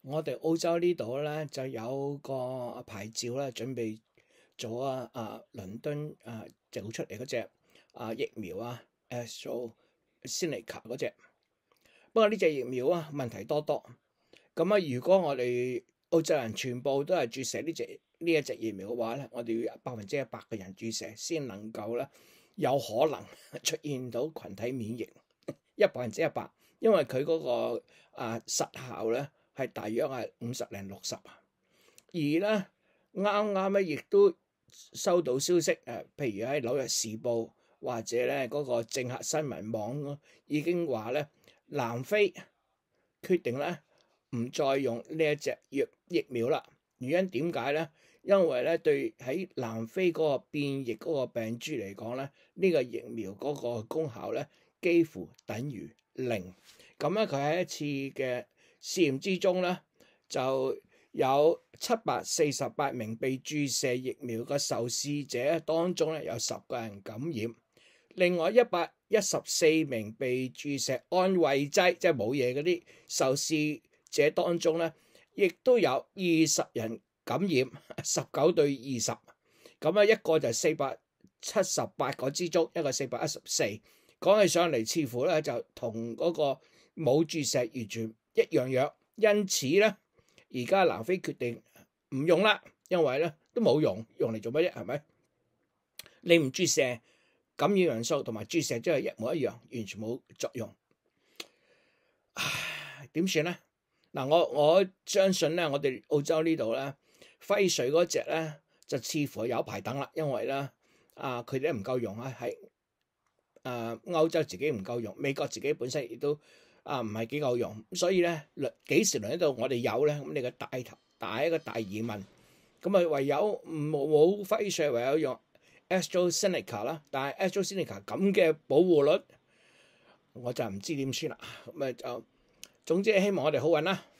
我哋澳洲呢度咧就有個牌照咧，準備做倫敦做出嚟嗰隻疫苗AstraZeneca 嗰隻。不過呢隻疫苗問題多多。咁如果我哋澳洲人全部都係注射呢一隻疫苗嘅話咧，我哋要100%嘅人注射先能夠咧有可能出現到群體免疫100%，因為佢嗰個實效咧係大約係50零60。而咧啱啱咧亦都收到消息譬如喺紐約時報或者咧嗰個政客新聞網已經話咧南非決定咧唔再用呢一隻疫苗啦。原因點解咧？因為咧對喺南非嗰個變異嗰個病株嚟講咧，呢個疫苗嗰個功效咧幾乎等於0。咁咧佢喺一次嘅試驗之中咧，就有748名被注射疫苗嘅受試者當中咧，有10個人感染。另外114名被注射安慰劑，即係冇嘢嗰啲受試者當中咧，亦都有20人感染，19對20。咁一個就478個之中，一個414。講起上嚟，似乎咧就同嗰個冇注射完全一樣。因此咧，而家南非決定唔用啦，因為咧都冇用嚟做乜啫？係咪？你唔注射，感染人數同埋注射真係一模一樣，完全冇作用。唉，點算咧？嗱，我相信咧，我哋澳洲呢度咧，輝瑞嗰隻咧就似乎有排等啦，因為咧佢哋唔夠用係歐洲自己唔夠用，美國自己本身亦都唔係幾夠用，所以咧幾時輪到我哋有咧？咁你個一個大疑問。咁唯有冇輝瑞，唯有用 AstraZeneca 啦。但係 AstraZeneca 咁嘅保護率，我就唔知點算啦。咁就總之希望我哋好運啦。